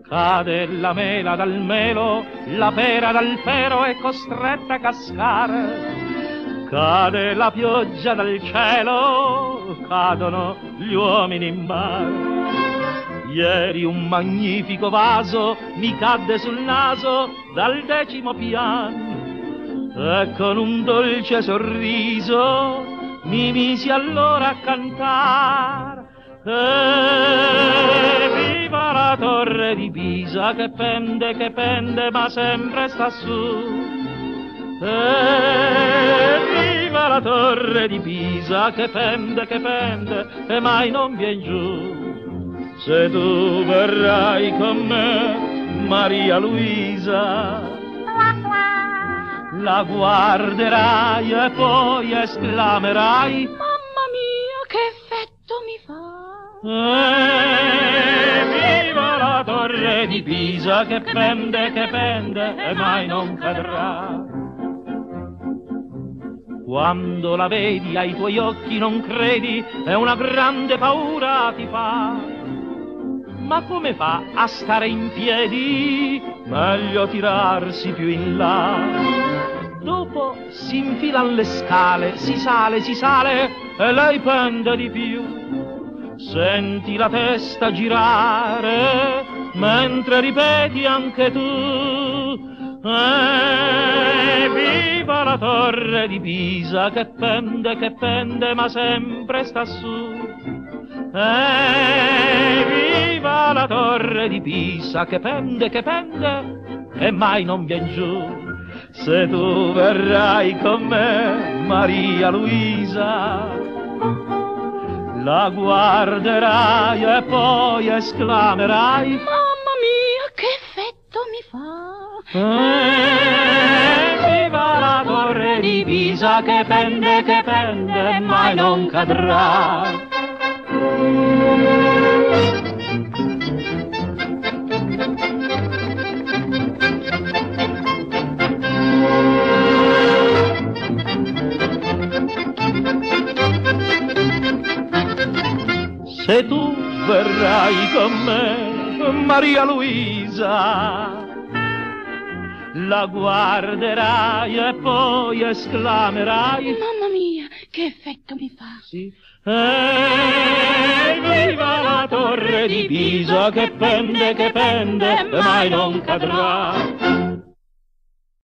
Cade la mela dal melo, la pera dal pero è costretta a cascare. Cade la pioggia dal cielo, cadono gli uomini in mare. Ieri un magnifico vaso mi cadde sul naso dal 10° piano e con un dolce sorriso mi misi allora a cantare. Viva la torre di Pisa che pende ma sempre sta su. Viva la torre di Pisa che pende e mai non vien giù. Se tu verrai con me, Maria Luisa, la guarderai e poi esclamerai: mamma mia, che effetto mi fa! Viva la torre di Pisa che pende e mai non cadrà. Quando la vedi ai tuoi occhi non credi e una grande paura ti fa. Ma come fa a stare in piedi? Meglio tirarsi più in là. Dopo si infilan le scale, si sale e lei pende di più. Senti la testa girare mentre ripeti anche tu. Viva la torre di Pisa che pende ma sempre sta su. Viva la torre di Pisa che pende e mai non vien giù. Se tu verrai con me, Maria Luisa, la guarderai e poi esclamerai: mamma mia, che effetto mi fa! Viva la torre di Pisa che pende e mai non cadrà. Se tu verrai con me, Maria Luisa, la guarderai e poi esclamerai: mamma mia, che effetto mi fa! Sì. Viva la torre di Pisa che pende e mai non cadrà.